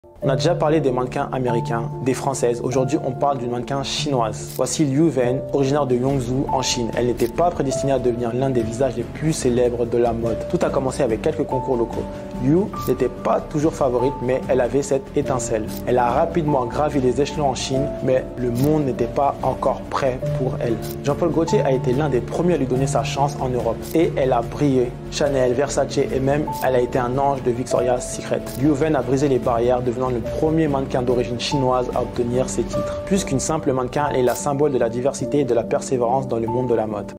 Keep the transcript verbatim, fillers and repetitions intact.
On a déjà parlé des mannequins américains, des françaises. Aujourd'hui, on parle d'une mannequin chinoise. Voici Liu Wen, originaire de Yongzhou en Chine. Elle n'était pas prédestinée à devenir l'un des visages les plus célèbres de la mode. Tout a commencé avec quelques concours locaux. Liu n'était pas toujours favorite, mais elle avait cette étincelle. Elle a rapidement gravi les échelons en Chine, mais le monde n'était pas encore prêt pour elle. Jean-Paul Gaultier a été l'un des premiers à lui donner sa chance en Europe. Et elle a brillé. Chanel, Versace et même, elle a été un ange de Victoria's Secret. Liu Wen a brisé les barrières, devenant le premier mannequin d'origine chinoise à obtenir ces titres. Plus qu'une simple mannequin, elle est la symbole de la diversité et de la persévérance dans le monde de la mode.